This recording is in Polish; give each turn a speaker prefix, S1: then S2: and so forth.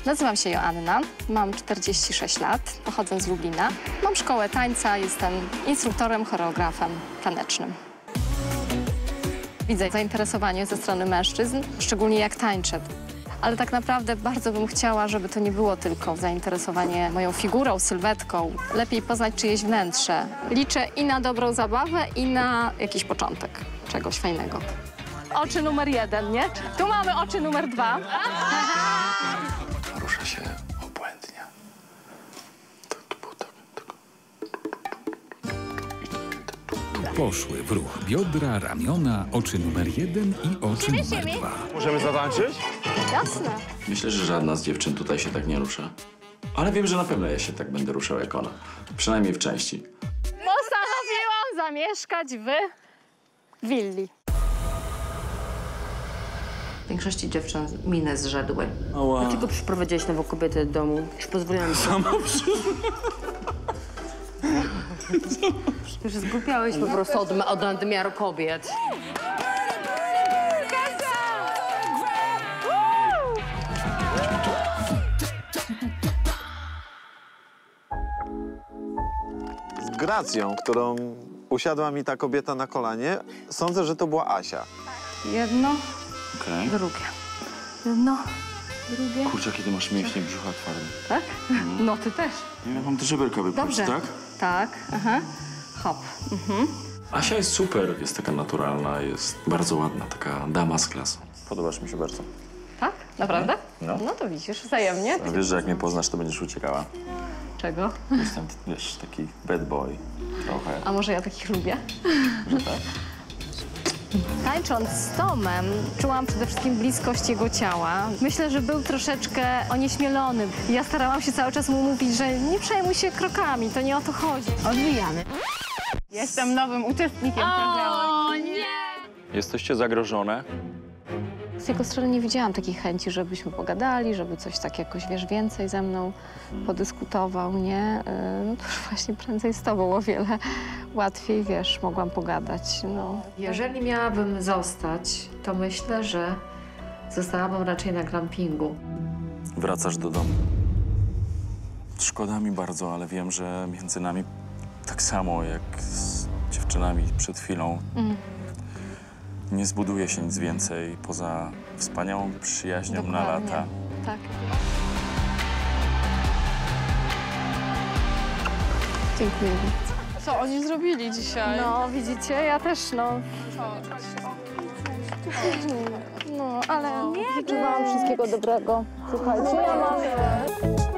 S1: Nazywam się Joanna, mam 46 lat, pochodzę z Lublina. Mam szkołę tańca, jestem instruktorem, choreografem tanecznym. Widzę zainteresowanie ze strony mężczyzn, szczególnie jak tańczę. Ale tak naprawdę bardzo bym chciała, żeby to nie było tylko zainteresowanie moją figurą, sylwetką. Lepiej poznać czyjeś wnętrze. Liczę i na dobrą zabawę, i na jakiś początek czegoś fajnego. Oczy numer 1, nie? Tu mamy oczy numer 2.
S2: Rusza się obłędnie.
S3: Poszły w ruch biodra, ramiona, oczy numer 1 i oczy numer 2.
S4: Możemy zatańczyć?
S1: Jasne.
S2: Myślę, że żadna z dziewczyn tutaj się tak nie rusza. Ale wiem, że na pewno ja się tak będę ruszał jak ona. Przynajmniej w części.
S1: Postanowiłam zamieszkać w willi.
S5: W większości dziewczyn minę zrzedły.
S2: Ała.
S5: Dlaczego przyprowadziłeś nową kobietę do domu? Już pozwoliłam.
S2: Sama
S5: Już zgłupiałeś po prostu od nadmiaru kobiet.
S4: Z gracją, którą usiadła mi ta kobieta na kolanie, sądzę, że to była Asia.
S1: Jedno,
S2: Okej.
S1: drugie. Jedno, drugie.
S2: Kurczę, kiedy masz mięśnie brzucha twarde.
S1: Tak? No ty też.
S2: Ja mam te żeberka wypluć,
S1: Dobrze.
S2: tak?
S1: Tak, aha. Hop.
S2: Asia jest super, jest taka naturalna, jest bardzo ładna, taka dama z klasą. Podobasz mi się bardzo.
S1: Tak? Naprawdę?
S2: No.
S1: No to widzisz, wzajemnie.
S2: A wiesz, że jak mnie poznasz, to będziesz uciekała.
S1: Czego?
S2: Jestem, wiesz, taki bad boy trochę,
S1: A może ja takich lubię?
S2: że tak?
S1: Tańcząc z Tomem, czułam przede wszystkim bliskość jego ciała. Myślę, że był troszeczkę onieśmielony. Ja starałam się cały czas mu mówić, że nie przejmuj się krokami, to nie o to chodzi.
S5: Odbijamy.
S1: Jestem nowym uczestnikiem programu.
S6: Jesteście zagrożone?
S1: Z jego strony nie widziałam takiej chęci, żebyśmy pogadali, żeby coś tak jakoś, wiesz, więcej ze mną podyskutował, nie? No to już właśnie prędzej z tobą o wiele łatwiej, wiesz, mogłam pogadać, no. Jeżeli miałabym zostać, to myślę, że zostałabym raczej na glampingu.
S2: Wracasz do domu. Szkoda mi bardzo, ale wiem, że między nami tak samo jak z dziewczynami przed chwilą nie zbuduje się nic więcej poza wspaniałą przyjaźnią na lata.
S1: Tak. Dziękuję.
S7: Co oni zrobili dzisiaj?
S1: No, widzicie, ja też, no. No, ale życzę wam wszystkiego dobrego. Słuchajcie, ja mam...